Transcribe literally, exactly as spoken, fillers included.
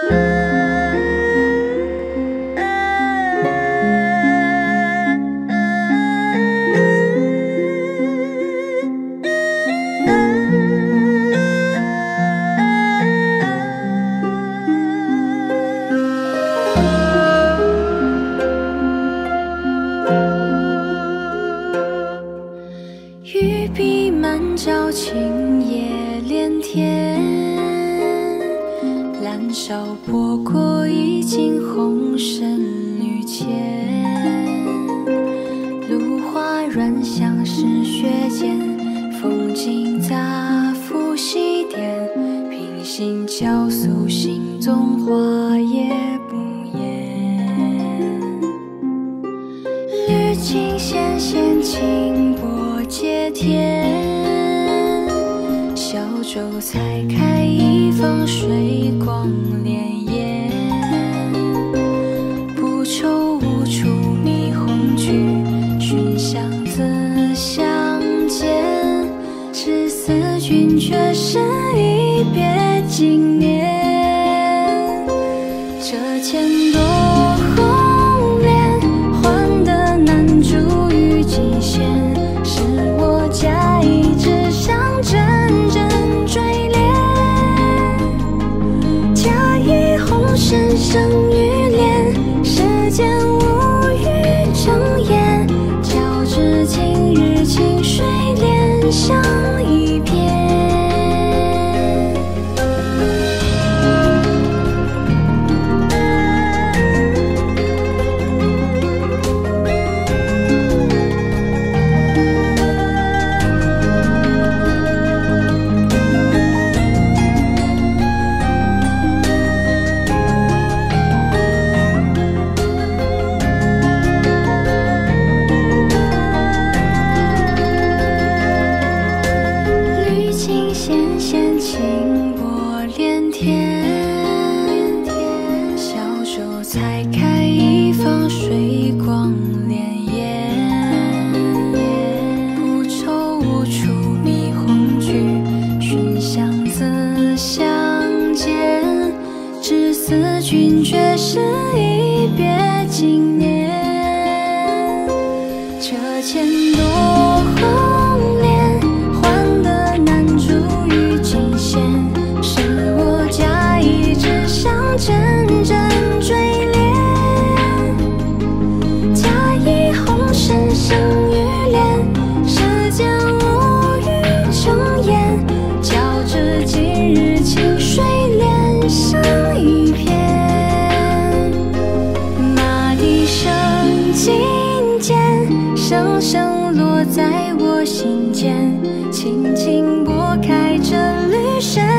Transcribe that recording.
雨笔满招，晴叶连天。燃烧波过，已经红尘绿浅。芦花软香是雪间，风景杂赋西点。平行交诉，心中话也不言。绿尽纤纤，轻波接天，小舟才开一方水光潋滟。不愁无处觅红菊，寻香自相见。只思君却是一别经年。这千朵红莲，换得难逐于金线。是我假意只想阵阵追恋，假意红尘生于恋，世间无语睁眼。交织今日清水莲香一片。纤纤轻波连天，小舟才开一方水光潋滟。不愁无处觅红菊，寻香自相见。只思君却是一别经年。这千朵红莲，换得难逐于金线。是我假意只想阵阵追恋，假意红尘生于恋，世间无语睁眼。交织今日清水莲香一片。马蹄声金剑，声声落在我心间。轻轻拨开这缕深